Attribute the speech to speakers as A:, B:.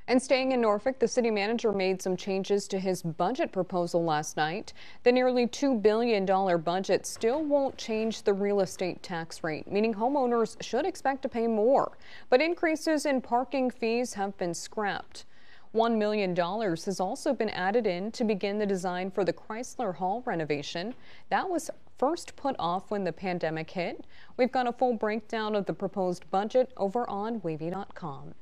A: And staying in Norfolk, the city manager made some changes to his budget proposal last night. The nearly $2 billion budget still won't change the real estate tax rate, meaning homeowners should expect to pay more. But increases in parking fees have been scrapped. $1 million has also been added in to begin the design for the Chrysler Hall renovation. That was first put off when the pandemic hit. We've got a full breakdown of the proposed budget over on wavy.com.